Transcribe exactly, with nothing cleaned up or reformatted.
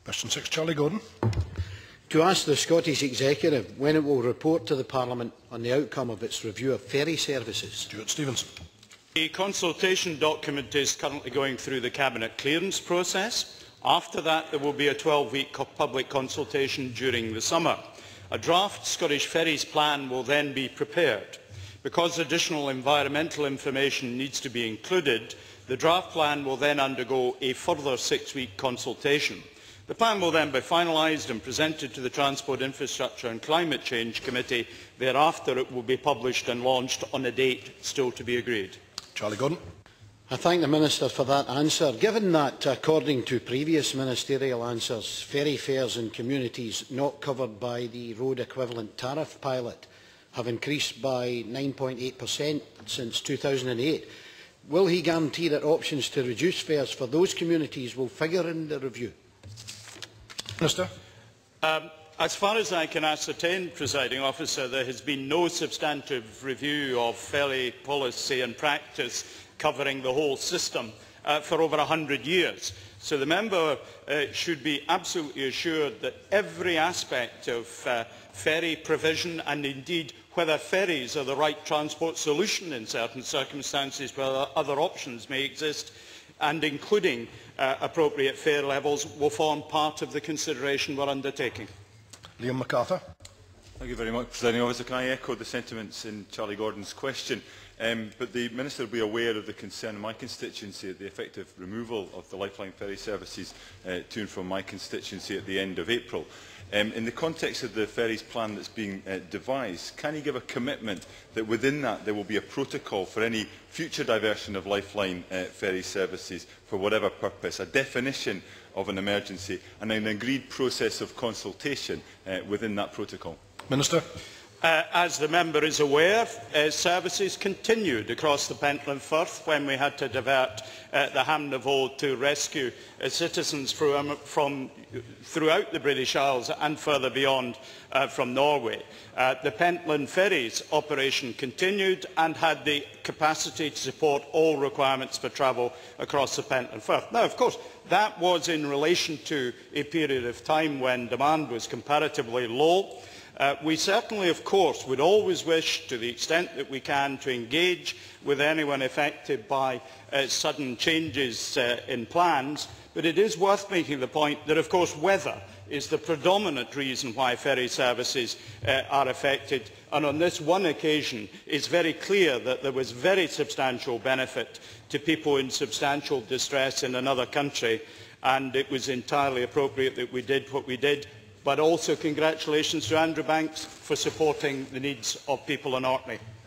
Question six, Charlie Gordon. To ask the Scottish Executive when it will report to the Parliament on the outcome of its review of ferry services. Stuart Stevenson. The consultation document is currently going through the Cabinet clearance process. After that, there will be a twelve-week public consultation during the summer. A draft Scottish Ferries plan will then be prepared. Because additional environmental information needs to be included, the draft plan will then undergo a further six-week consultation. The plan will then be finalised and presented to the Transport, Infrastructure and Climate Change Committee. Thereafter, it will be published and launched on a date still to be agreed. Charlie Gordon. I thank the Minister for that answer. Given that, according to previous ministerial answers, ferry fares in communities not covered by the road equivalent tariff pilot have increased by nine point eight percent since two thousand eight, will he guarantee that options to reduce fares for those communities will figure in the review? Minister. Um, as far as I can ascertain, Presiding Officer, there has been no substantive review of ferry policy and practice covering the whole system uh, for over a hundred years. So the member uh, should be absolutely assured that every aspect of uh, ferry provision, and indeed whether ferries are the right transport solution in certain circumstances, whether other options may exist, and including uh, appropriate fare levels, will form part of the consideration we are undertaking. Liam MacArthur. Thank you very much, Presiding Officer. Can I echo the sentiments in Charlie Gordon's question? Um, but the Minister will be aware of the concern in my constituency at the effective removal of the Lifeline ferry services uh, to and from my constituency at the end of April. Um, in the context of the ferries plan that is being uh, devised, can he give a commitment that within that there will be a protocol for any future diversion of Lifeline uh, ferry services for whatever purpose, a definition of an emergency and an agreed process of consultation uh, within that protocol? Minister. Uh, as the member is aware, uh, services continued across the Pentland Firth when we had to divert uh, the Ham na Vod to rescue uh, citizens from, from throughout the British Isles and further beyond uh, from Norway. Uh, the Pentland Ferries operation continued and had the capacity to support all requirements for travel across the Pentland Firth. Now, of course, that was in relation to a period of time when demand was comparatively low. Uh, we certainly, of course, would always wish, to the extent that we can, to engage with anyone affected by uh, sudden changes uh, in plans, but it is worth making the point that, of course, weather is the predominant reason why ferry services uh, are affected, and on this one occasion it is very clear that there was very substantial benefit to people in substantial distress in another country, and it was entirely appropriate that we did what we did. But also congratulations to Andrew Banks for supporting the needs of people in Orkney.